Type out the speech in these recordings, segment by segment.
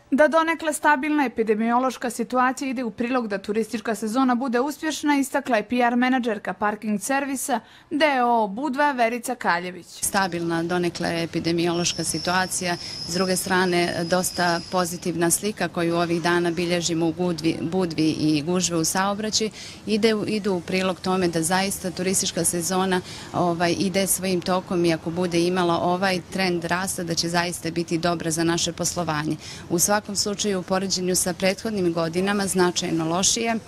Da donekle stabilna epidemiološka situacija ide u prilog da turistička sezona bude uspješna, istakla je PR menadžerka parking servisa d.o.o. Budva Verica Kaljević. Stabilna donekle epidemiološka situacija, s druge strane dosta pozitivna slika koju ovih dana bilježimo u Budvi i gužve u saobraćaju idu u prilog tome da zaista turistička sezona ide svojim tokom i ako bude imala ovaj trend rasta da će zaista biti dobra za naše poslovanje. U svakom slučaju u poređenju sa prethodnim godinama značajno lošije,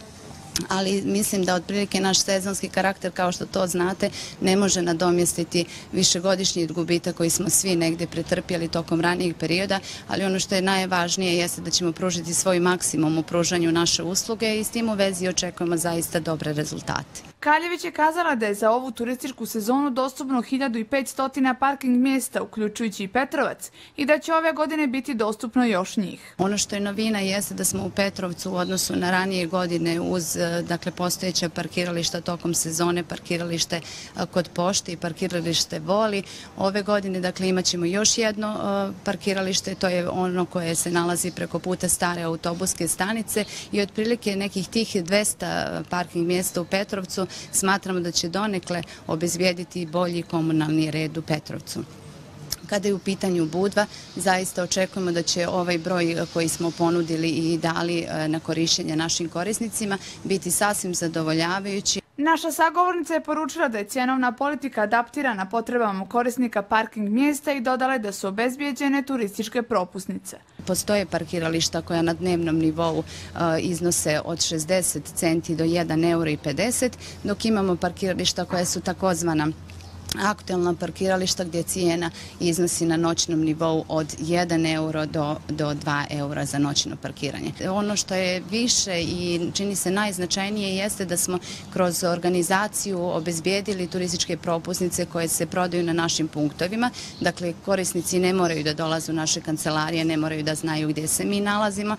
ali mislim da otprilike naš sezonski karakter, kao što to znate, ne može nadomjestiti višegodišnji gubitak koji smo svi negdje pretrpjeli tokom ranijeg perioda, ali ono što je najvažnije jeste da ćemo pružiti svoj maksimum u pružanju naše usluge i s tim u vezi očekujemo zaista dobre rezultate. Kaljević je kazala da je za ovu turističku sezonu dostupno 1500 parking mjesta, uključujući i Petrovac, i da će ove godine biti dostupno još njih. Ono što je novina jeste da smo u Petrovcu u odnosu na ranije godine uz postojeća parkirališta tokom sezone, parkiralište kod pošte i parkiralište Voli. Ove godine imat ćemo još jedno parkiralište, to je ono koje se nalazi preko puta stare autobuske stanice i otprilike nekih tih 200 parking mjesta u Petrovcu smatramo da će donekle obezbijediti bolji komunalni red u Petrovcu. Kada je u pitanju Budva, zaista očekujemo da će ovaj broj koji smo ponudili i dali na korišćenje našim korisnicima biti sasvim zadovoljavajući. Naša sagovornica je poručila da je cjenovna politika adaptirana potrebama korisnika parking mjesta i dodala je da su obezbijeđene turističke propusnice. Postoje parkirališta koja na dnevnom nivou iznose od 60 centi do 1,50 €, dok imamo parkirališta koja su takozvana aktuelna parkirališta gdje cijena iznosi na noćnom nivou od 1 € do 2 € za noćno parkiranje. Ono što je više i čini se najznačajnije jeste da smo kroz organizaciju obezbijedili turističke propusnice koje se prodaju na našim punktovima. Dakle, korisnici ne moraju da dolaze u naše kancelarije, ne moraju da znaju gdje se mi nalazimo.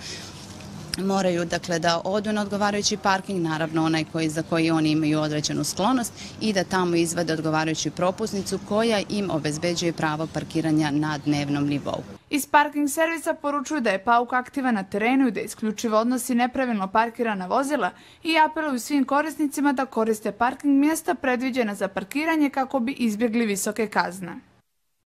Moraju da odu na odgovarajući parking, naravno onaj za koji oni imaju određenu sklonost, i da tamo izvade odgovarajuću propusnicu koja im obezbeđuje pravo parkiranja na dnevnom nivou. Iz parking servisa poručuju da je PAUK aktivan na terenu i da isključivo odnosi nepravilno parkirana vozila i apeluju svim korisnicima da koriste parking mjesta predviđena za parkiranje kako bi izbjegli visoke kazne.